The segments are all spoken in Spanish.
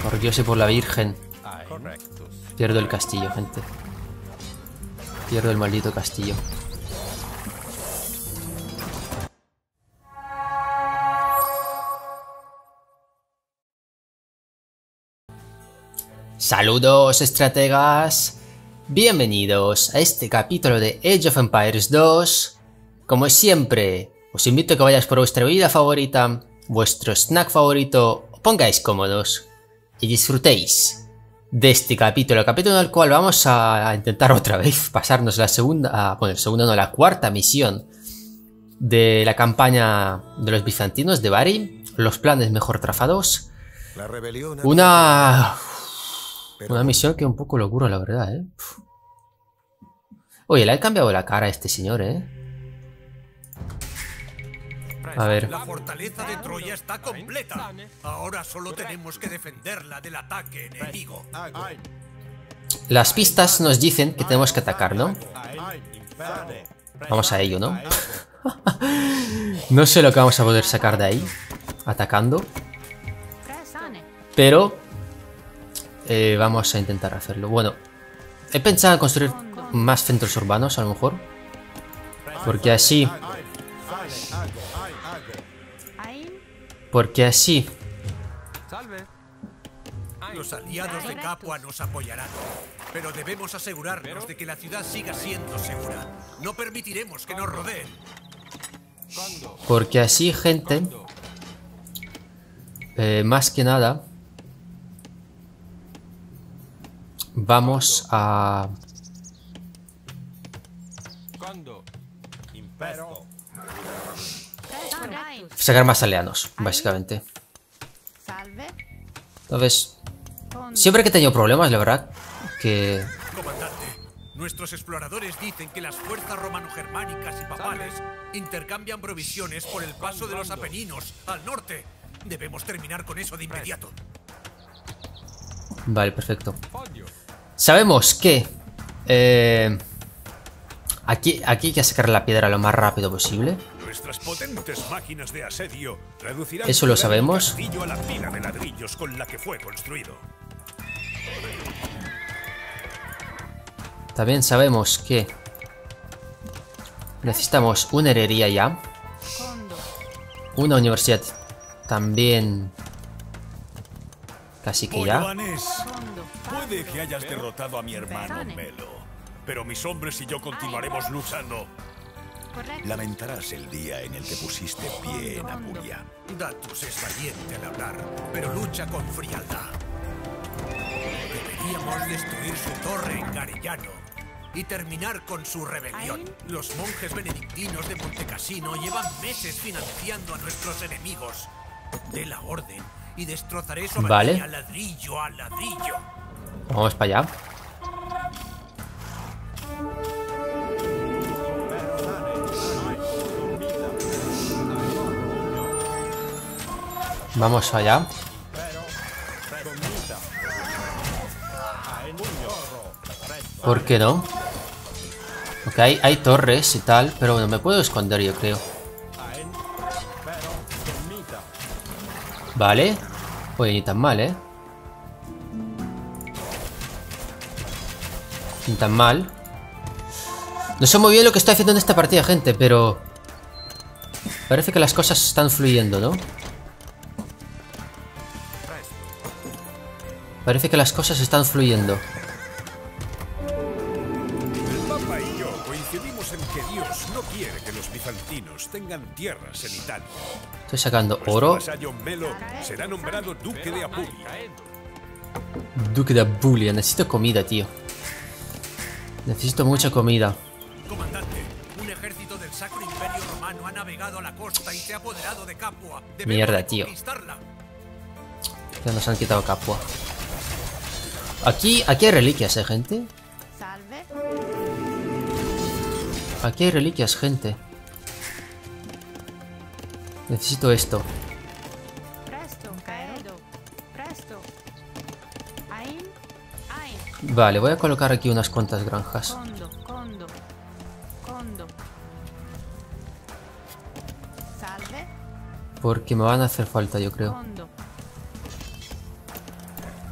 Por Dios y por la Virgen. Pierdo el castillo, gente. Pierdo el maldito castillo. Saludos, estrategas. Bienvenidos a este capítulo de Age of Empires 2. Como siempre, os invito a que vayáis por vuestra bebida favorita, vuestro snack favorito, os pongáis cómodos y disfrutéis de este capítulo en el cual vamos a intentar otra vez pasarnos la la cuarta misión de la campaña de los bizantinos de Bari, los planes mejor trazados. Una misión que es un poco locura, la verdad, ¿eh? Oye, le han cambiado la cara a este señor, ¿eh? A ver. La fortaleza de Troya está completa. Ahora solo tenemos que defenderla del ataque enemigo. Las pistas nos dicen que tenemos que atacar, ¿no? Vamos a ello, ¿no? No sé lo que vamos a poder sacar de ahí atacando, pero vamos a intentar hacerlo. Bueno, he pensado en construir más centros urbanos, a lo mejor, porque así Los aliados de Capua nos apoyarán, pero debemos asegurarnos de que la ciudad siga siendo segura. No permitiremos que nos rodeen. Porque así, gente, más que nada, vamos a sacar más aliados, básicamente. Entonces, siempre que he tenido problemas, la verdad, que... Comandante, nuestros exploradores dicen que las fuerzas romano-germánicas y papales intercambian provisiones por el paso de los Apeninos al norte. Debemos terminar con eso de inmediato. Vale, perfecto. Sabemos que aquí hay que sacar la piedra lo más rápido posible. Nuestras potentes máquinas de asedio reducirán eso lo sabemos. el castillo a la pila de ladrillos con la que fue construido. También sabemos que necesitamos una herrería ya. Una universidad también. Casi que ya. Puede que hayas derrotado a mi hermano Melo, pero mis hombres y yo continuaremos luchando. Lamentarás el día en el que pusiste pie en Apulia. Datus es valiente al hablar, pero lucha con frialdad. Deberíamos destruir su torre en Garellano y terminar con su rebelión. Los monjes benedictinos de Montecassino llevan meses financiando a nuestros enemigos. De la orden y destrozaré su abadía ladrillo a ladrillo. Vamos para allá. Vamos allá. ¿Por qué no? Ok, hay torres y tal, pero bueno, me puedo esconder, yo creo. Vale. Oye, ni tan mal, ¿eh? Ni tan mal. No sé muy bien lo que estoy haciendo en esta partida, gente, pero... parece que las cosas están fluyendo, ¿no? Parece que las cosas están fluyendo. El Papa y yo coincidimos en que Dios no quiere que los bizantinos tengan tierras en Italia. Estoy sacando oro. Nuestro vasallo Melo será nombrado Duque de Apulia. Duque de Apulia. Necesito comida, tío. Necesito mucha comida. Comandante, un ejército del Sacro Imperio Romano ha navegado a la costa y se ha apoderado de Capua. Mierda, tío. Ya nos han quitado Capua. Aquí hay reliquias, gente. Aquí hay reliquias, gente. Necesito esto. Vale, voy a colocar aquí unas cuantas granjas. Porque me van a hacer falta, yo creo.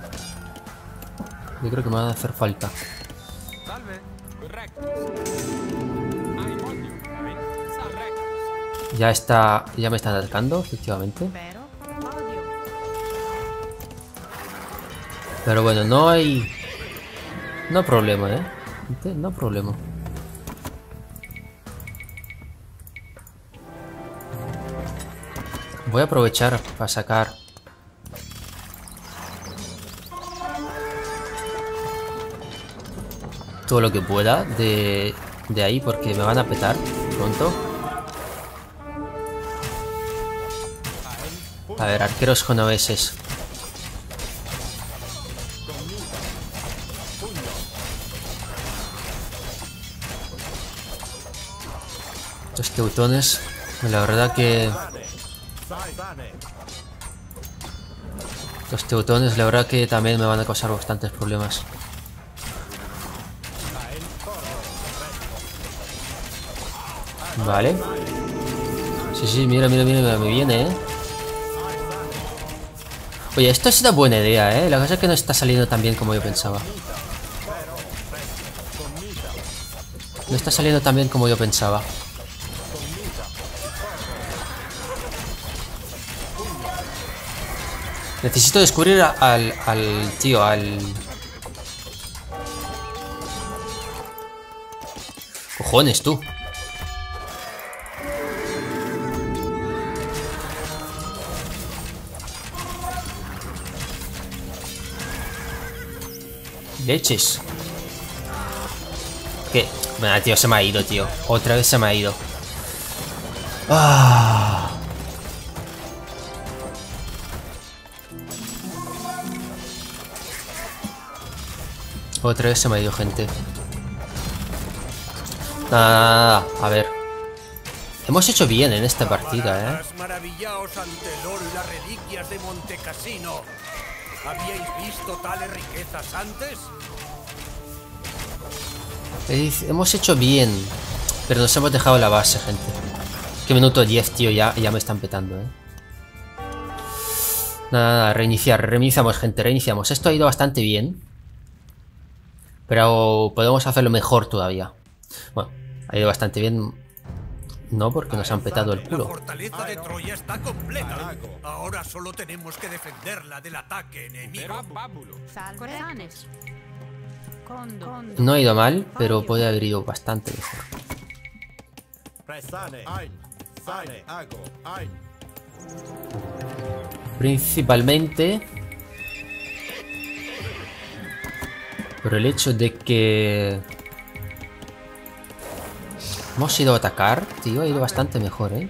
Yo creo que me van a hacer falta. Ya está... Ya me están atacando, efectivamente. Pero bueno, no hay... No hay problema, ¿eh? No hay problema. Voy a aprovechar para sacar... todo lo que pueda de ahí, porque me van a petar pronto. A ver, arqueros genoveses. Estos teutones, la verdad que... Los teutones, la verdad que también me van a causar bastantes problemas. Vale. Sí, mira, me viene, ¿eh? Oye, esto ha sido buena idea, ¿eh? La cosa es que no está saliendo tan bien como yo pensaba. No está saliendo tan bien como yo pensaba. Necesito descubrir al tío, Cojones, tú. Leches. ¿Qué? Bueno, tío, se me ha ido, tío. Otra vez se me ha ido. Ah. Otra vez se me ha ido, gente. Nada. A ver. Hemos hecho bien en esta partida, ¿eh? Maravillaos ante el oro y las reliquias de Montecassino. ¿Habíais visto tales riquezas antes? Hemos hecho bien. Pero nos hemos dejado la base, gente. Que minuto 10, tío, ya me están petando, ¿eh? Nada, reiniciamos, gente, reiniciamos. Esto ha ido bastante bien. Pero podemos hacerlo mejor todavía. Bueno, ha ido bastante bien. No, porque nos han petado el culo. La fortaleza de Troya está completa. Ahora solo tenemos que defenderla del ataque enemigo. No ha ido mal, pero puede haber ido bastante mejor. Principalmente por el hecho de que hemos ido a atacar, tío, ha ido bastante mejor, ¿eh?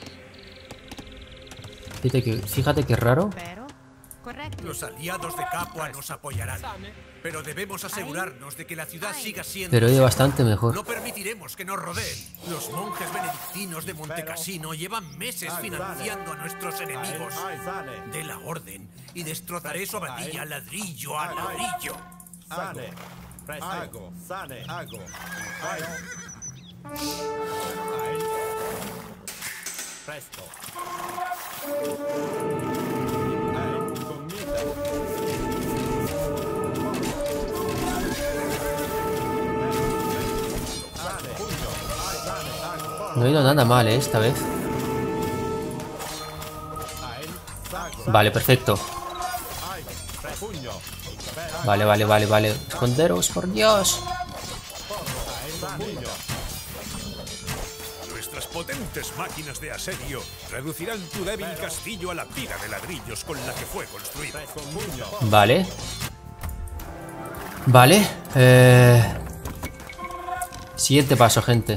Fíjate que raro. Los aliados de Capua nos apoyarán, pero debemos asegurarnos de que la ciudad siga siendo... Pero ha ido bastante mejor. No permitiremos que nos rodeen. Los monjes benedictinos de Montecassino llevan meses financiando a nuestros enemigos de la orden y destrozaré su abadía ladrillo a ladrillo. No ha ido nada mal, esta vez. Vale, perfecto. Vale. Esconderos, por Dios. Nuestras potentes máquinas de asedio reducirán tu débil castillo a la pila de ladrillos con la que fue construido. Vale. Vale. Siguiente paso, gente.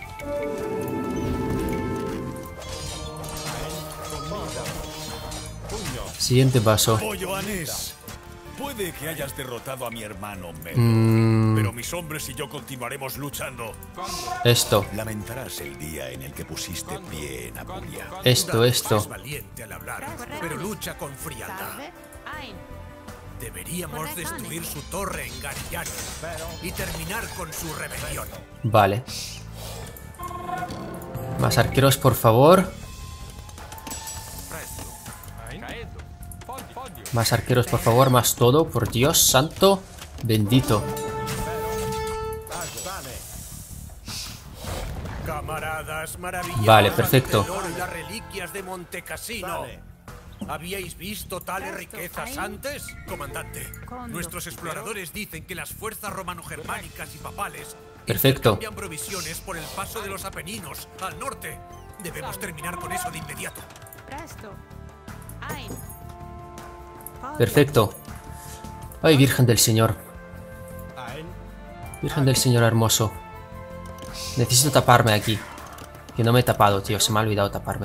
Siguiente paso. Puede que hayas derrotado a mi hermano Melo, pero mis hombres y yo continuaremos luchando. Esto. Lamentarás el día en el que pusiste pie en Apulia. Esto. Es valiente al hablar, pero lucha con frialdad. Deberíamos destruir su torre en Garillano y terminar con su rebelión. Vale. Más arqueros, por favor. Más arqueros, por favor, más todo, por Dios santo. Bendito. Camaradas, maravillados Vale, perfecto. ante el oro y las reliquias de Montecassino. ¿Habíais visto tales riquezas antes? Comandante, nuestros exploradores dicen que las fuerzas romano-germánicas y papales Perfecto. intercambian provisiones por el paso de los Apeninos al norte. Debemos terminar con eso de inmediato. Perfecto. Ay, Virgen del Señor. Virgen del Señor hermoso. Necesito taparme aquí. Que no me he tapado, tío. Se me ha olvidado taparme.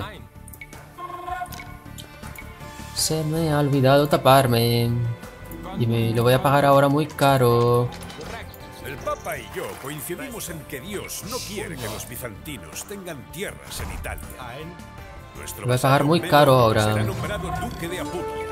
Se me ha olvidado taparme. Y me lo voy a pagar ahora muy caro. El Papa y yo coincidimos en que Dios no quiere que los bizantinos tengan tierras en Italia. Nuestro Lo voy a pagar muy vasallo caro Pedro ahora. será nombrado duque de Apulia.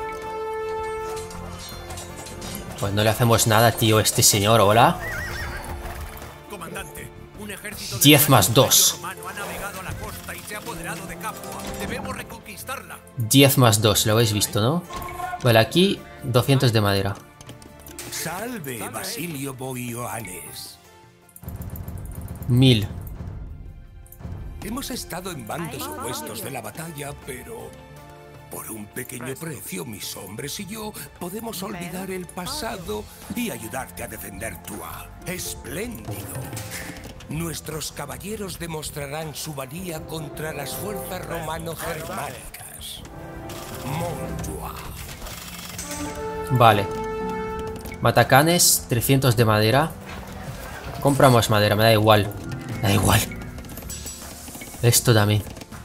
Pues no le hacemos nada, tío, a este señor. Hola. Comandante, un ejército de 10 más 2. romano ha navegado a la costa y se ha apoderado de Capua. Debemos reconquistarla. 10 más 2. Lo habéis visto, ¿no? Vale, aquí 200 de madera. Salve, Basilio Boioannes. 1000. Hemos estado en bandos opuestos de la batalla, pero por un pequeño precio mis hombres y yo podemos olvidar el pasado y ayudarte a defender Tua. ¡Espléndido! Nuestros caballeros demostrarán su valía contra las fuerzas romano-germánicas. Montua. Vale. Matacanes, 300 de madera. Compramos madera, me da igual. Me da igual. Esto también.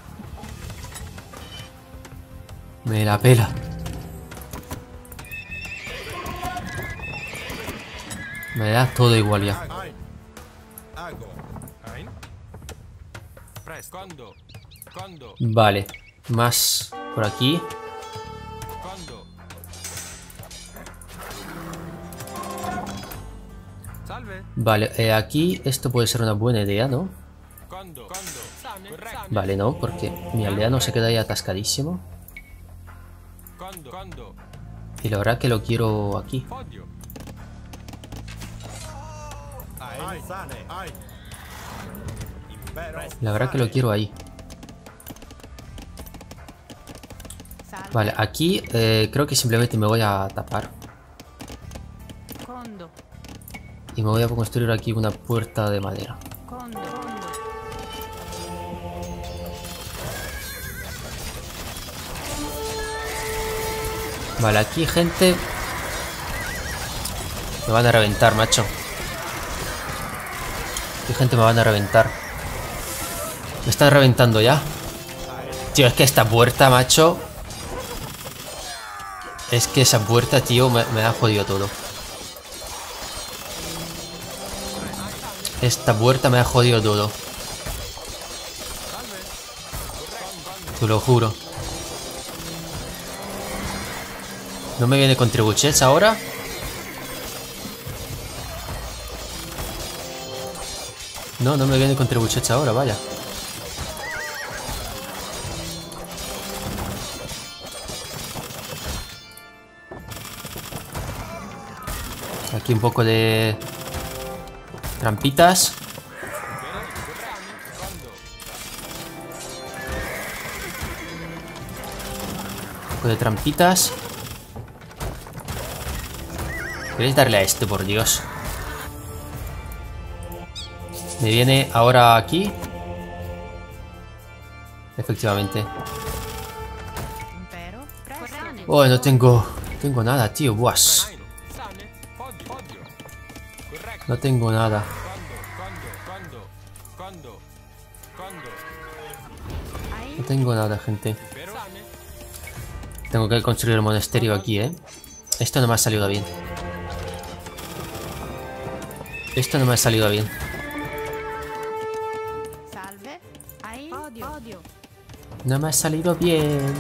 Me la pela. Me da todo igual ya. Vale. Más por aquí. Vale, aquí esto puede ser una buena idea, ¿no? Vale, no, porque mi aldea no se queda ahí atascadísimo. Y la verdad que lo quiero aquí. La verdad que lo quiero ahí. Vale, aquí creo que simplemente me voy a tapar. Y me voy a construir aquí una puerta de madera. Vale, aquí gente. Me van a reventar, macho. Aquí gente me van a reventar. Me están reventando ya. Tío, es que esta puerta, macho. Es que esa puerta, tío, me ha jodido todo. Esta puerta me ha jodido todo. Te lo juro. ¿No me viene con trebuchets ahora? No, no me viene con trebuchets ahora, vaya. Aquí un poco de trampitas. Un poco de trampitas. ¿Queréis darle a este, por Dios? Me viene ahora aquí. Efectivamente. Oh, no tengo nada, tío. Buas. No tengo nada. No tengo nada, gente. Tengo que construir el monasterio aquí, ¿eh? Esto no me ha salido bien. Esto no me ha salido bien. No me ha salido bien.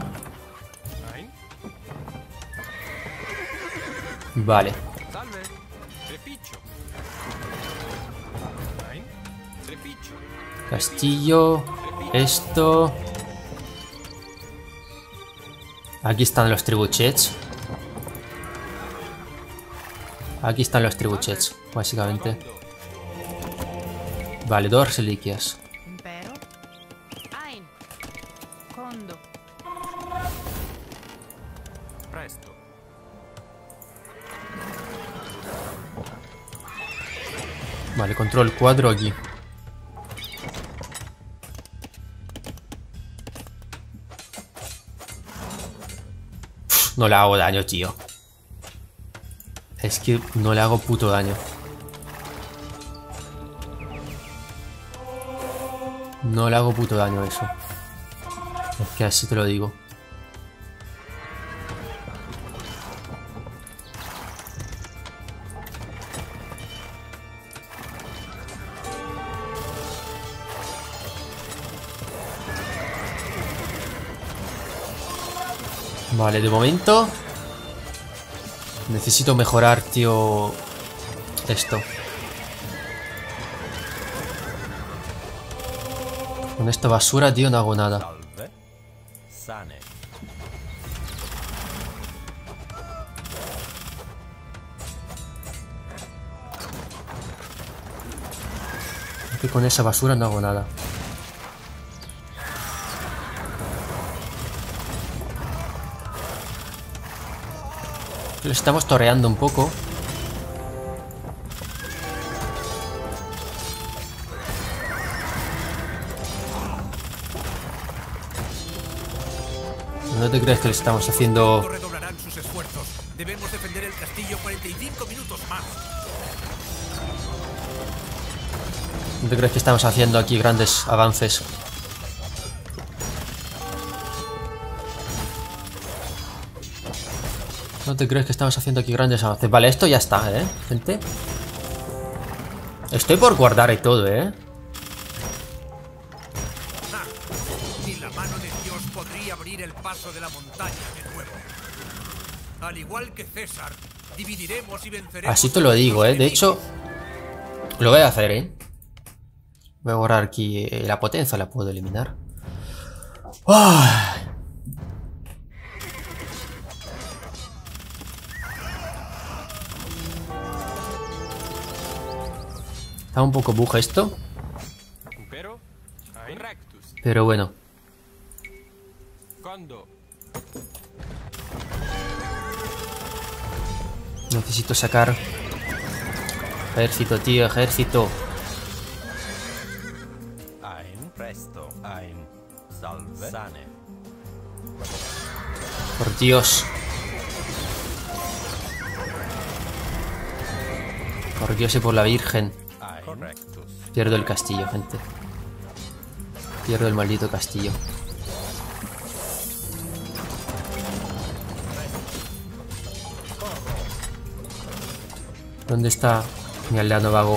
Vale. Castillo. Esto. Aquí están los trebuchets. Aquí están los tribuchets, básicamente. Vale, 2 reliquias. Impero. Ein. Condo. Presto. Vale, control 4 aquí. Uf, no le hago daño, tío. Es que no le hago puto daño. No le hago puto daño a eso. Es que así te lo digo. Vale, de momento necesito mejorar, tío, esto. Con esta basura, tío, no hago nada. Salve. Sane. Es que con esa basura no hago nada. Lo estamos toreando un poco. No te crees que le estamos haciendo... Redoblarán sus esfuerzos. Debemos defender el castillo 45 minutos más. No te crees que estamos haciendo aquí grandes avances. No te crees que estamos haciendo aquí grandes avances. Vale, esto ya está, gente. Estoy por guardar y todo, Ni la mano de Dios podría abrir el paso de la montaña de nuevo. Al igual que César, dividiremos y venceremos. Así te lo digo, De hecho, lo voy a hacer, Voy a borrar aquí la potencia, la puedo eliminar. ¡Ah! Está un poco bug esto, Impero. Ein. Rectus. pero bueno. Condo. Necesito sacar ejército, tío, ejército. Ein. Presto. Ein. Salve. Sane. Por Dios. Por Dios y por la Virgen. Ein. Correctus. Pierdo el castillo, gente. Pierdo el maldito castillo. ¿Dónde está mi aldeano vago?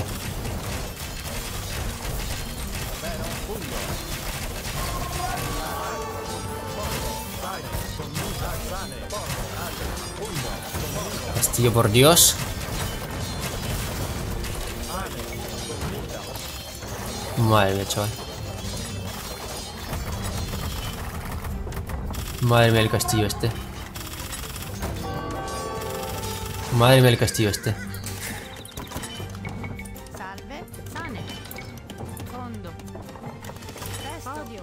Castillo, por Dios. Madre mía, chaval. Madre mía el castillo este. Madre mía el castillo este. Salve. Sane. Condo. Presto. Odio.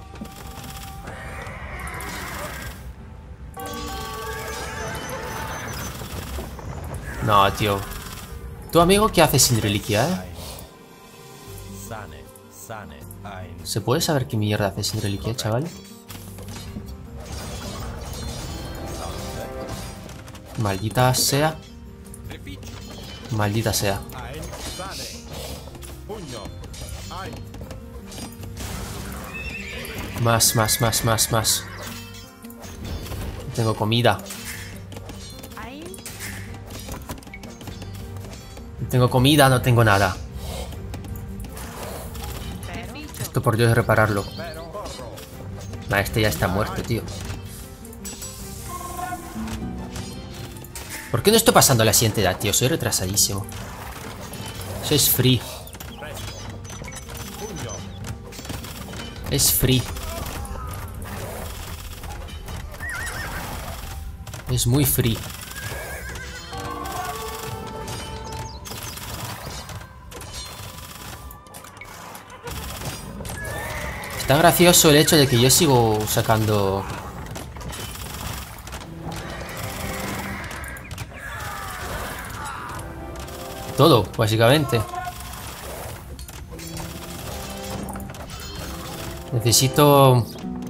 No, tío. ¿Tu amigo qué hace sin reliquia, Sane. Sane. Ein. ¿Se puede saber qué mierda hace sin reliquia, chaval? Maldita sea. Maldita sea. Ein. Sane. Pugno. Ein. Más. No tengo comida. Ein. No tengo comida, no tengo nada. Impero. Esto por Dios repararlo. Nah, este ya está muerto, tío. ¿Por qué no estoy pasando a la siguiente edad, tío? Soy retrasadísimo. Eso es free. Es free. Es muy free. Está gracioso el hecho de que yo sigo sacando... todo, básicamente. Necesito...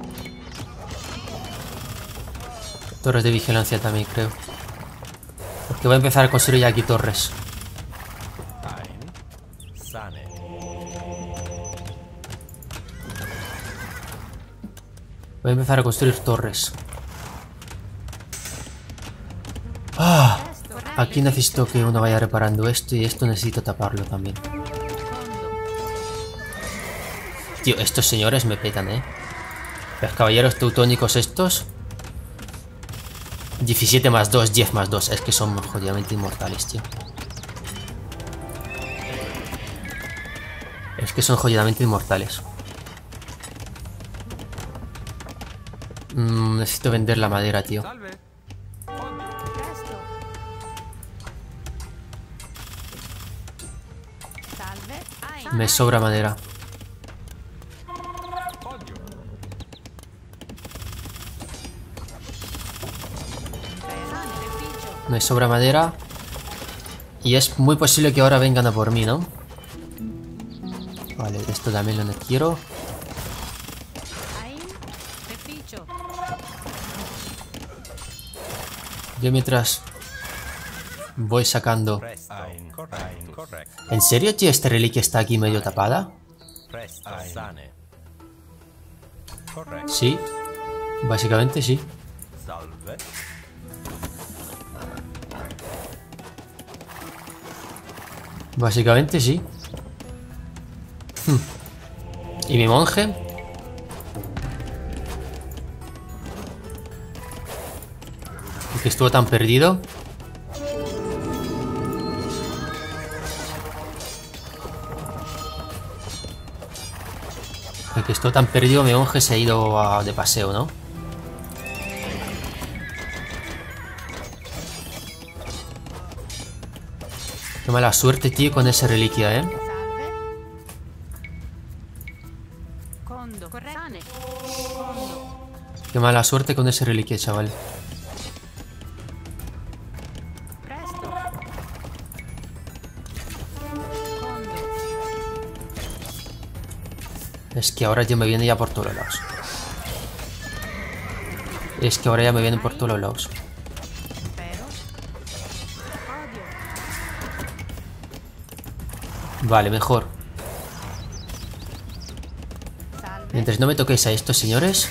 torres de vigilancia también, creo. Porque voy a empezar a construir aquí torres. Ein. Sane. Voy a empezar a construir torres. Ah, aquí necesito que uno vaya reparando esto y esto necesito taparlo también. Tío, estos señores me petan, ¿eh? Los caballeros teutónicos estos. 17 más 2, 10 más 2. Es que son jodidamente inmortales, tío. Es que son jodidamente inmortales. Necesito vender la madera, tío. Presto. Salve. Ein. Me sobra madera. Sane. Beneficio. Me sobra madera. Y es muy posible que ahora vengan a por mí, ¿no? Vale, esto también lo quiero. Ein. Beneficio. Yo mientras voy sacando... Presto. Ein. Correcto. ¿En serio, tío? ¿Esta reliquia está aquí medio tapada? Presto. Sane. Correcto. Sí. Básicamente sí. Salve. Básicamente sí. ¿Y mi monje? ¿Y que estuvo tan perdido? El que estuvo tan perdido, mi monje se ha ido de paseo, ¿no? Qué mala suerte, tío, con esa reliquia, ¿eh? Salve. Condo. Corretto. Sane. Condo. Qué mala suerte con esa reliquia, chaval. Presto. Condo. Es que ahora ya me viene ya por todos lados. Es que ahora ya me vienen por todos lados. Pero. Odio. Vale, mejor. Salve. Mientras no me toquéis a estos señores.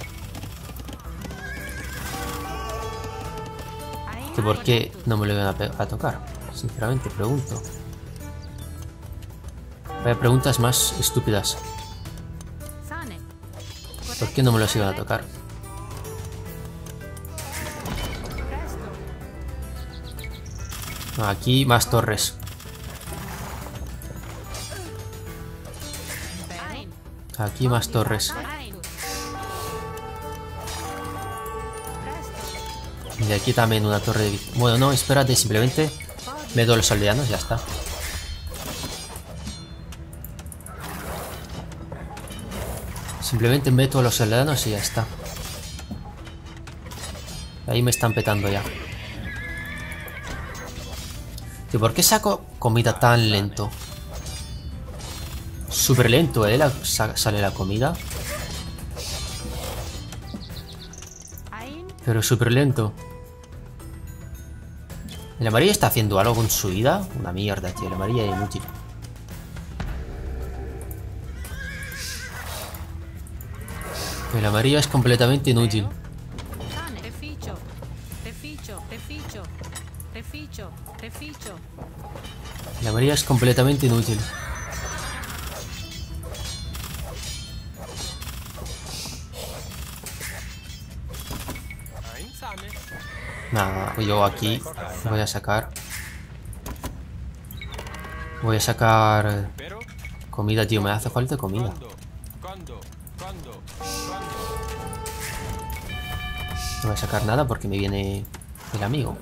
Ein. Que por qué no me lo iban a tocar. Sinceramente, pregunto. Vaya preguntas más estúpidas. Sane. ¿Por qué no me los iban a tocar? Presto. Aquí más torres. Ein. Aquí más torres. Ein. Presto. Y aquí también una torre de... Bueno, no, espérate, simplemente meto a los aldeanos y ya está. Simplemente meto a los aldeanos y ya está. Ahí me están petando ya. Tío, ¿por qué saco comida tan lento? Súper lento, sale la comida. Ein. Pero súper lento. ¿El amarillo está haciendo algo con su vida? Una mierda, tío. El amarillo es inútil. El amarillo es completamente inútil. Sane. Reficio. Reficio. Reficio. Reficio. Reficio. El amarillo es completamente inútil. Ein. Sane. Nada, yo aquí voy a sacar... Voy a sacar Pero. comida, tío. Me hace falta comida. Condo. No voy a sacar nada porque me viene el amigo.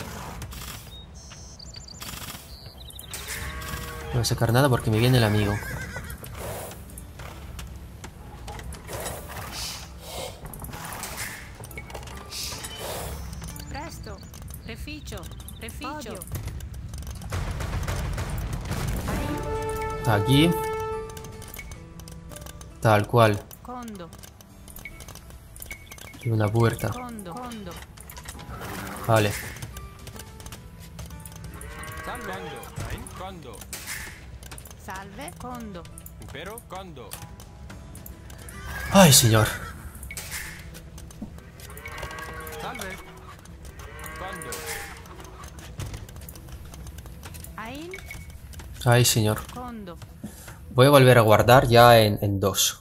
No voy a sacar nada porque me viene el amigo. Presto. Reficio. Reficio. Aquí. Tal cual. Condo. Y una puerta. Condo. Condo. Vale. Salve. Condo. Salve. Condo. Impero. Condo. Ay, señor. Salve. Condo. Ain. Ay, señor. Condo. Voy a volver a guardar ya en 2.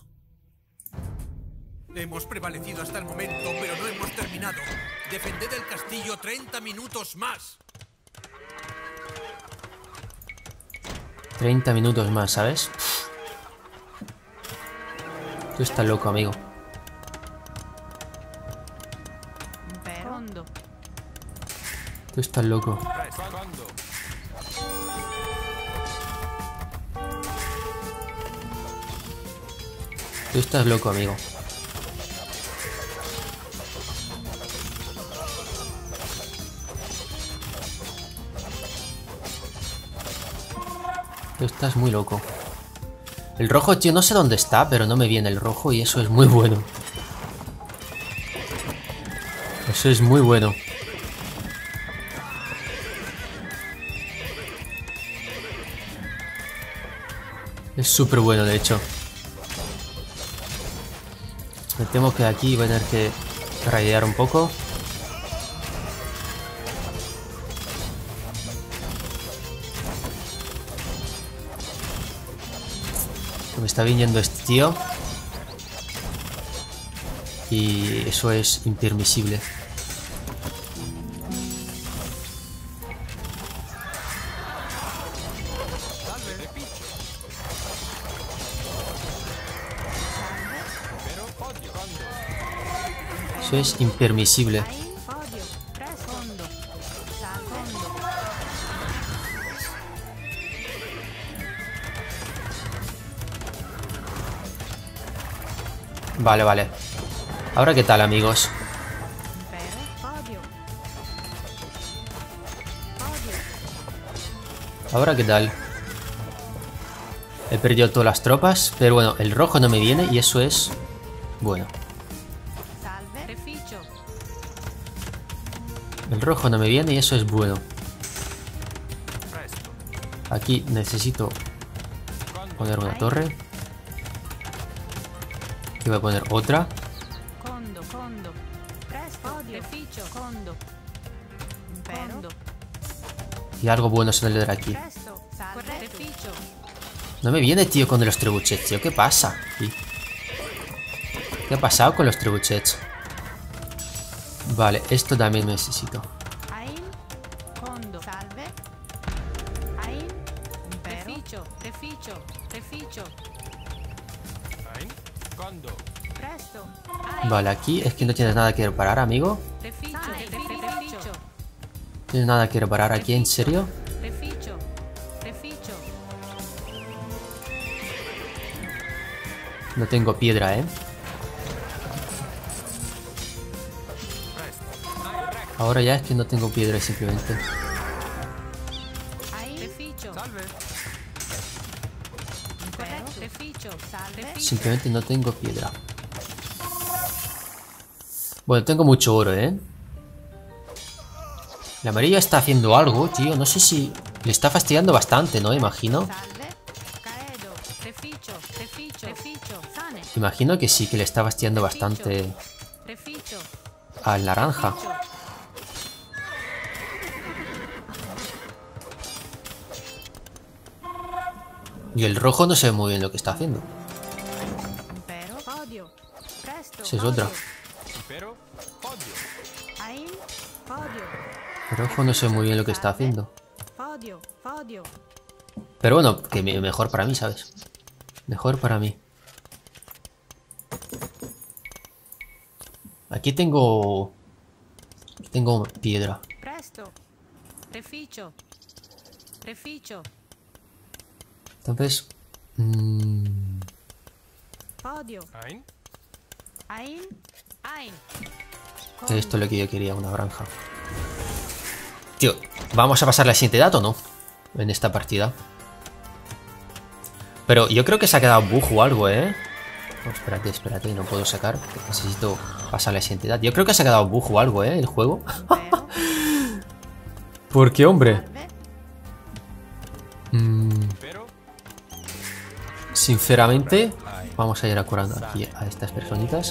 Hemos prevalecido hasta el momento, pero no hemos terminado. Defended el castillo 30 minutos más. 30 minutos más, ¿sabes? Tú estás loco, amigo. Impero. Condo. Tú estás loco. Condo. Tú estás loco, amigo. Tú estás muy loco. El rojo, tío, no sé dónde está, pero no me viene el rojo y eso es muy bueno. Eso es muy bueno. Es súper bueno, de hecho. Me temo que aquí voy a tener que raidear un poco. Me está viniendo este tío. Y eso es impermisible. Eso es impermisible. Ain. Podio. Pres. Condo. Sal. Condo. Vale, vale. Ahora, ¿qué tal, amigos? Impero. Podio. Podio. Ahora, ¿qué tal? He perdido todas las tropas, pero bueno, el rojo no me viene y eso es bueno. Salve. Reficio. El rojo no me viene y eso es bueno. Presto. Aquí necesito poner una torre. Aquí voy a poner otra. Condo. Condo. Presto. Podio. Reficio. Condo. Impero. Condo. Y algo bueno sale de aquí. Presto. Salve. Reficio. No me viene, tío, con los trebuchets, tío. ¿Qué pasa? Sí. ¿Qué ha pasado con los trebuchets? Vale, esto también necesito. Ain. Condo. Salve. Ain. Impero. Reficio. Reficio. Reficio. Ain. Condo. Presto. Ain. Vale, aquí es que no tienes nada que reparar, amigo. Reficio. Reficio. ¿Tienes nada que reparar aquí? ¿En serio? Reficio. Reficio. No tengo piedra, ¿eh? Ahora ya es que no tengo piedra simplemente. Ain. Reficio. Salve. Impero. Reficio. Salve. Simplemente no tengo piedra. Bueno, tengo mucho oro, ¿eh? El amarillo está haciendo algo, tío. No sé si... Le está fastidiando bastante, ¿no? Imagino. Salve. Caedo. Reficio. Reficio. Reficio. Sane. Imagino que sí, que le está fastidiando bastante Reficio. al naranja. Y el rojo no sé muy bien lo que está haciendo. Impero. Podio. Presto. Esa es otra. Impero. Podio. Ain. Podio. El rojo no sé muy bien lo que está haciendo. Podio. Podio. Pero bueno, que mejor para mí, ¿sabes? Mejor para mí. Aquí tengo... Tengo piedra. Presto. Reficio. Reficio. Entonces... Podio. Ain. Ain. Ain. esto es lo que yo quería, una granja. Tío, ¿vamos a pasar la siguiente edad o no? En esta partida. Pero yo creo que se ha quedado bug o algo, ¿eh? Oh, espérate, no puedo sacar. Necesito pasar la siguiente edad. Yo creo que se ha quedado bug o algo, ¿eh? El juego. ¿Por qué, hombre? Sinceramente, vamos a ir curando aquí a estas personitas.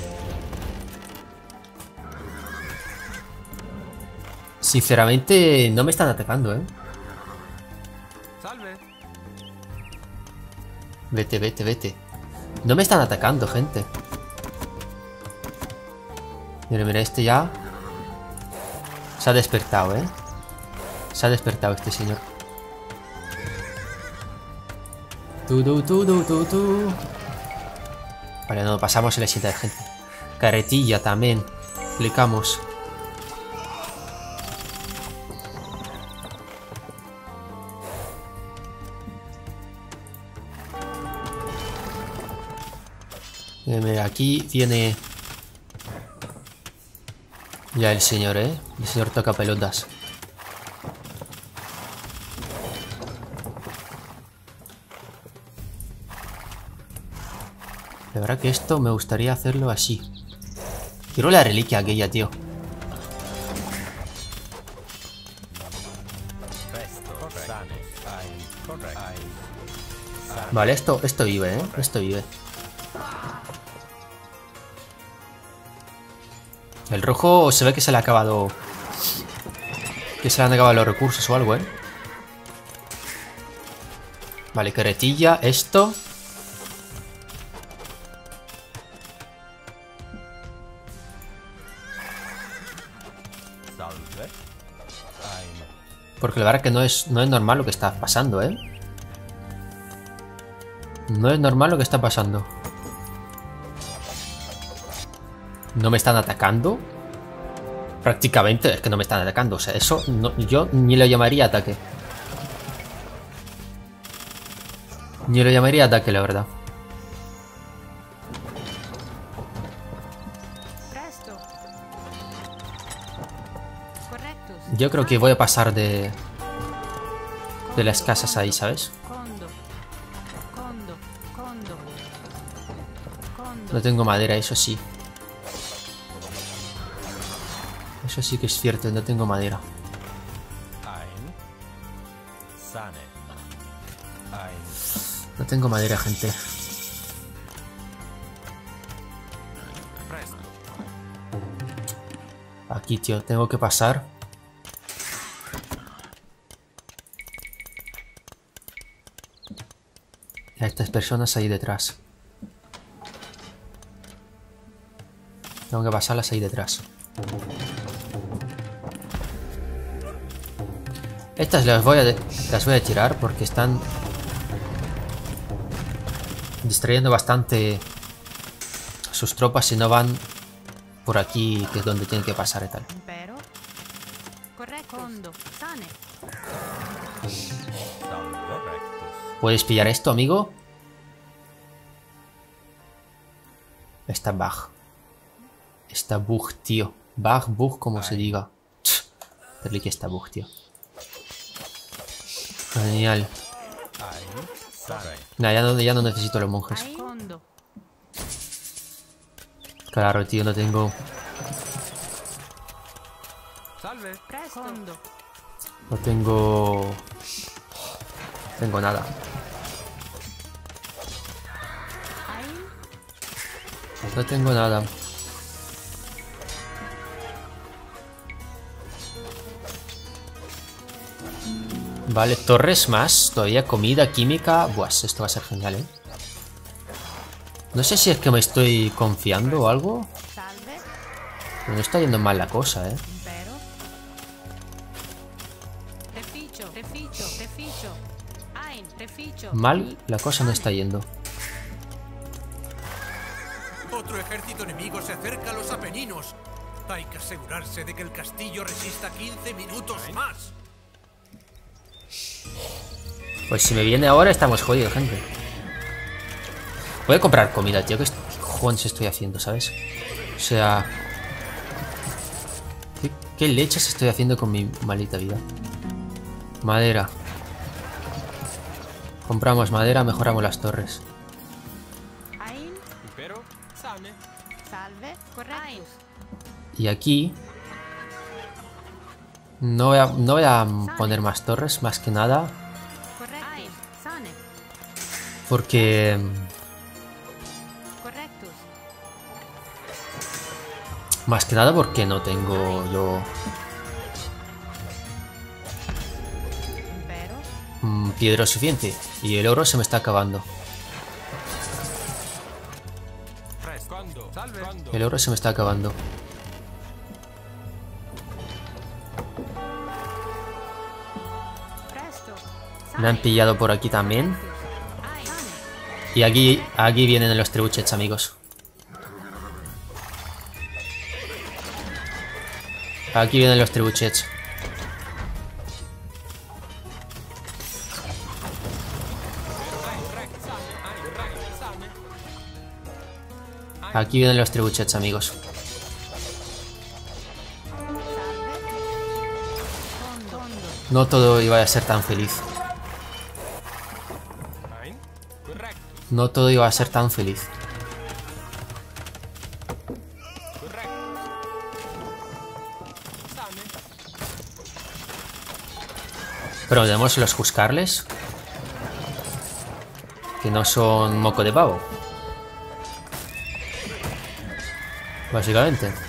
Sinceramente, no me están atacando, ¿eh? Salve. Vete. No me están atacando, gente. Mira, este ya se ha despertado, ¿eh? Se ha despertado este señor. Vale, no, pasamos en la siguiente gente. Carretilla también. Clicamos. Mira, aquí viene ya el señor, ¿eh? El señor toca pelotas. La verdad que esto me gustaría hacerlo así. Quiero la reliquia aquella, tío. Vale, esto vive, ¿eh? Esto vive. El rojo se ve que se le ha acabado... Que se le han acabado los recursos o algo, ¿eh? Vale, carretilla, esto... Porque la verdad que no es normal lo que está pasando, ¿eh? No es normal lo que está pasando. ¿No me están atacando? Prácticamente es que no me están atacando. O sea, eso no, yo ni lo llamaría ataque. Ni lo llamaría ataque, la verdad. Yo creo que voy a pasar de las casas ahí, ¿sabes? No tengo madera, eso sí. Eso sí que es cierto, no tengo madera. No tengo madera, gente. Aquí, tío, tengo que pasar. A estas personas ahí detrás. Tengo que pasarlas ahí detrás. Estas las voy a tirar porque están distrayendo bastante a sus tropas si no van por aquí, que es donde tienen que pasar y tal. ¿Puedes pillar esto, amigo? Está bug. Está bug, tío. Bug, como se diga. Reliquia está bug, tío. Genial. Nah, ya no necesito los monjes. Claro, tío, no tengo... No tengo... Tengo nada. No tengo nada. Vale, torres más. Todavía comida, química. Buah, esto va a ser genial, ¿eh? No sé si es que me estoy confiando o algo. Pero no está yendo mal la cosa, ¿eh? Mal la cosa no está yendo. Otro ejército enemigo se acerca a los Apeninos. Hay que asegurarse de que el castillo resista 15 minutos más. Pues si me viene ahora estamos jodidos, gente. Voy a comprar comida, tío. ¿Qué cojones estoy haciendo, sabes? O sea... ¿Qué leches estoy haciendo con mi maldita vida? Madera. Compramos madera, mejoramos las torres. Ein, Impero, sane. salve, correctus. Y aquí... no voy a poner más torres, más que nada. Correctus. Sane, Porque... correctus. más que nada porque no tengo yo... Impero, piedra suficiente. Y el oro se me está acabando. Quando, salve. Quando. El oro se me está acabando. presto. Me han pillado por aquí también. Ein, sane, Y aquí vienen los trebuchets, amigos. Aquí vienen los trebuchets. Aquí vienen los trebuchets, amigos. fondo, No todo iba a ser tan feliz. Ein, correcto, No todo iba a ser tan feliz. correcto. Sane. Pero tenemos los Huskarles. Que no son moco de pavo. Básicamente.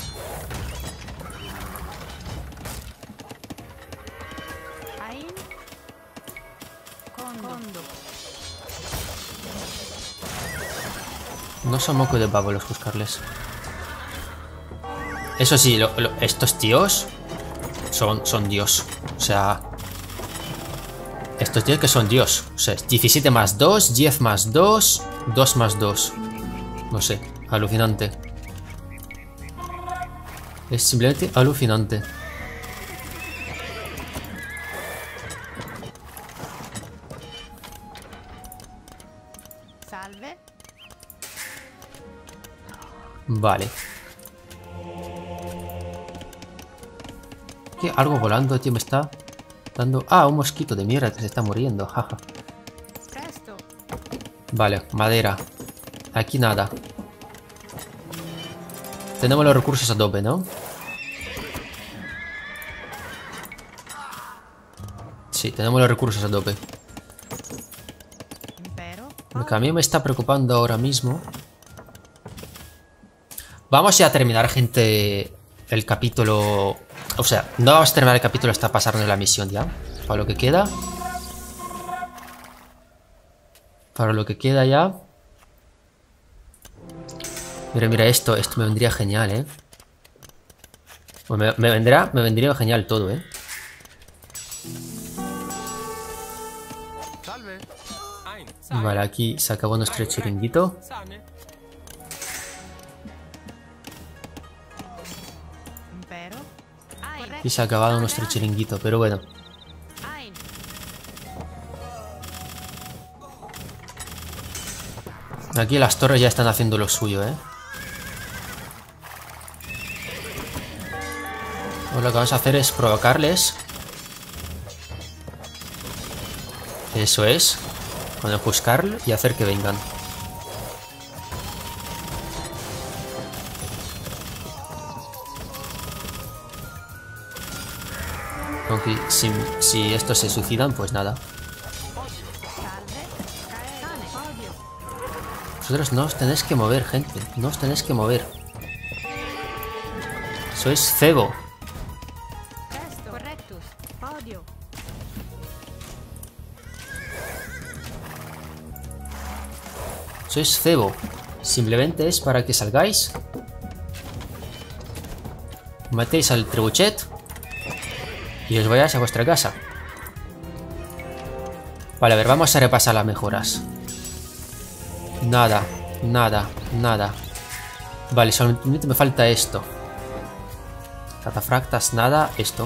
ein, condo, No son moco de pavo los Huskarles. Eso sí, estos tíos son Dios. O sea... estos tíos que son Dios. O sea, 17 más 2, 10 más 2, 2 más 2. No sé, alucinante. Es simplemente alucinante. salve, Vale. ¿Qué? Algo volando, tío, me está dando... Ah, un mosquito de mierda que se está muriendo, jaja. presto. Vale, madera. Aquí nada. Tenemos los recursos a tope, ¿no? Sí, tenemos los recursos a tope. Impero, Lo que a mí me está preocupando ahora mismo... Vamos ya a terminar, gente, el capítulo... O sea, no vamos a terminar el capítulo hasta pasarnos la misión ya. Para lo que queda. Para lo que queda ya. Mira, esto me vendría genial, ¿eh? Pues me vendría genial todo, ¿eh? Salve. Ein, sane. Vale, aquí se acabó nuestro chiringuito. Sane. impero, ein, Y se ha acabado nuestro chiringuito, pero bueno. ein, Aquí las torres ya están haciendo lo suyo, ¿eh? Pues lo que vamos a hacer es provocarles. Eso es. Con el Huskarl y hacer que vengan. Aunque si estos se suicidan, pues nada. salve, sane, odio, Vosotros no os tenéis que mover, gente. No os tenéis que mover. Sois cebo. presto, correctus, odio, Sois cebo. Simplemente es para que salgáis. Matéis al trebuchet. Y os vayáis a vuestra casa. Vale, a ver, vamos a repasar las mejoras. Nada, nada, nada. Vale, solamente me falta esto. Catafractas, nada, esto.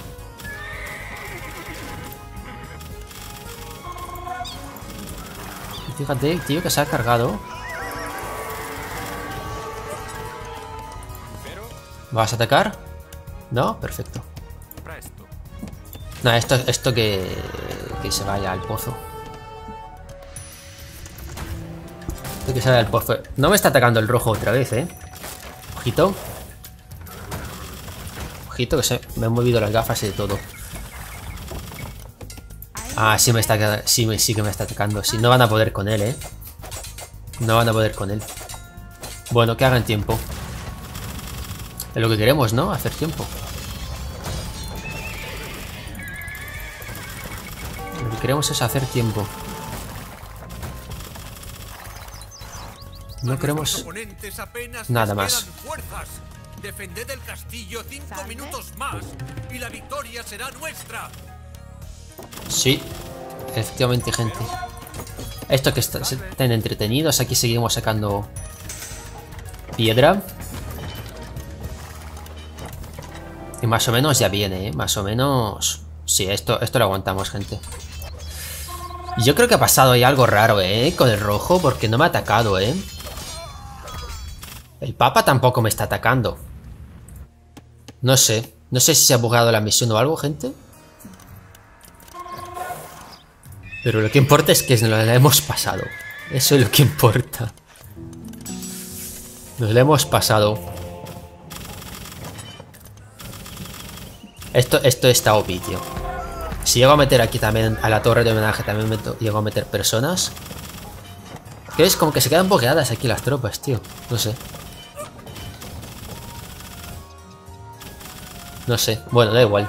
Y fíjate, tío, que se ha cargado. Impero, ¿Vas a atacar? ¿No? Perfecto. Presto. No, esto que se vaya al pozo. Esto que se vaya al pozo. No me está atacando el rojo otra vez, ¿eh? Ojito. Ojito que me han movido las gafas y de todo. Ah, sí sí que me está atacando. Sí, no van a poder con él, ¿eh? No van a poder con él. Bueno, que hagan tiempo. Es lo que queremos, ¿no? Hacer tiempo. Lo que queremos es hacer tiempo. No queremos nada más. Defended el castillo 5 minutos más y la victoria será nuestra. Sí, efectivamente, gente. Esto que están entretenidos. Aquí seguimos sacando piedra. Y más o menos ya viene, ¿eh? Más o menos... Sí, esto lo aguantamos, gente. Yo creo que ha pasado ahí algo raro, ¿eh? Con el rojo, porque no me ha atacado, ¿eh? El Papa tampoco me está atacando. No sé. No sé si se ha bugado la misión o algo, gente. Pero lo que importa es que nos la hemos pasado. Eso es lo que importa. Nos la hemos pasado. Esto está OP, tío. Si llego a meter aquí también a la torre de homenaje, también llego a meter personas. Que es como que se quedan bugueadas aquí las tropas, tío. No sé. No sé. Bueno, da igual.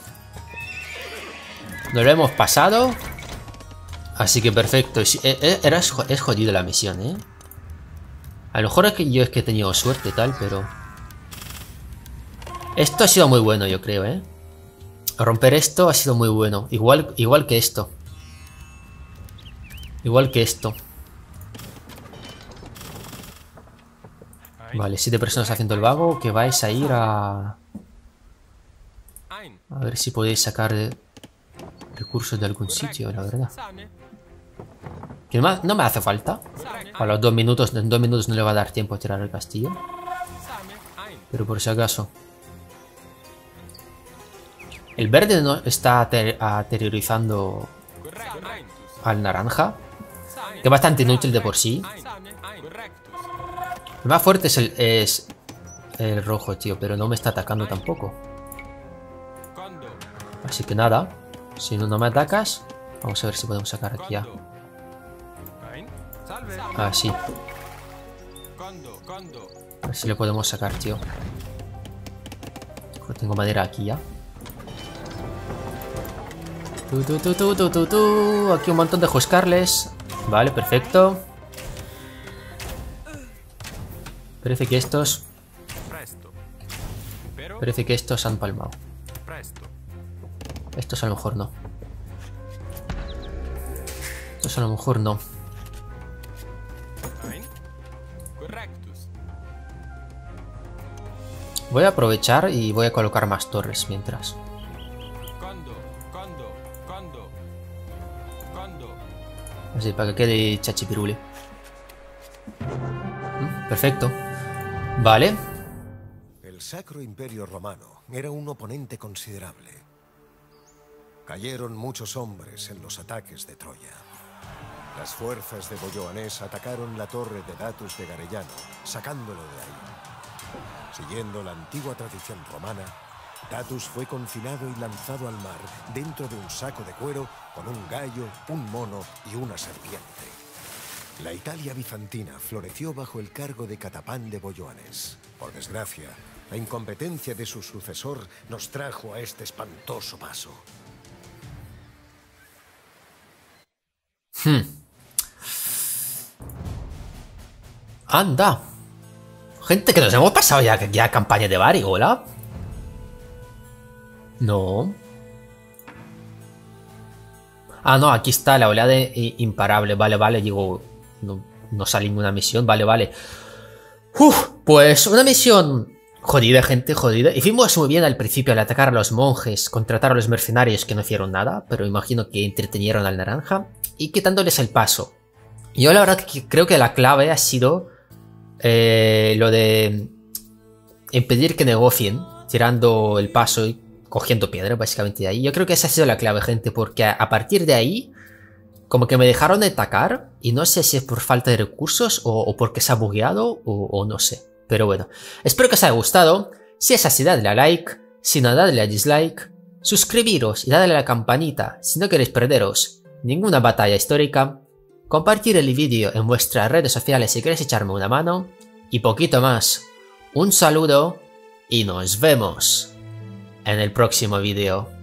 Nos lo hemos pasado. Así que perfecto. Es jodido la misión, ¿eh? A lo mejor es que yo he tenido suerte y tal, pero... Esto ha sido muy bueno, yo creo, ¿eh? Romper esto ha sido muy bueno. Igual que esto. Igual que esto. Vale, 7 personas haciendo el vago. Que vais a ir a... A ver si podéis sacar recursos de algún sitio, la verdad. Que no me hace falta. A los 2 minutos, en 2 minutos no le va a dar tiempo a tirar el castillo. Pero por si acaso. El verde no está aterrorizando al naranja. Que es bastante inútil de por sí. El más fuerte es el rojo, tío. Pero no me está atacando tampoco. Así que nada. Si no me atacas, vamos a ver si podemos sacar aquí ya. Ah, sí. A ver si le podemos sacar, tío. Tengo madera aquí ya. Aquí un montón de Huascarles. Vale, perfecto. Parece que estos han palmado. Estos a lo mejor no. Estos a lo mejor no. Voy a aprovechar y voy a colocar más torres mientras. Así, para que quede chachipiruli. Perfecto. Vale. El Sacro Imperio Romano era un oponente considerable. Cayeron muchos hombres en los ataques de Troya. Las fuerzas de Boyoanés atacaron la torre de Datus de Garellano, sacándolo de ahí. Siguiendo la antigua tradición romana, Datus fue confinado y lanzado al mar dentro de un saco de cuero con un gallo, un mono y una serpiente. La Italia bizantina floreció bajo el cargo de Catapán de Boyoanés. Por desgracia, la incompetencia de su sucesor nos trajo a este espantoso paso. Anda. Gente, que nos hemos pasado ya campaña de Bari, ¿hola? No. Ah, no, aquí está la oleada imparable. Vale, digo... No sale ninguna misión, vale. Pues una misión jodida, gente, jodida. Y fuimos muy bien al principio al atacar a los monjes, contratar a los mercenarios que no hicieron nada, pero imagino que entretenieron al naranja, y quitándoles el paso. Yo la verdad que creo que la clave ha sido lo de impedir que negocien tirando el paso y cogiendo piedra básicamente de ahí. Yo creo que esa ha sido la clave, gente, porque a partir de ahí como que me dejaron de atacar y no sé si es por falta de recursos o porque se ha bugueado o no sé. Pero bueno, espero que os haya gustado. Si es así, dadle a like, si no, dadle a dislike, suscribiros y dadle a la campanita si no queréis perderos ninguna batalla histórica, compartir el vídeo en vuestras redes sociales si queréis echarme una mano y poquito más. Un saludo y nos vemos en el próximo vídeo.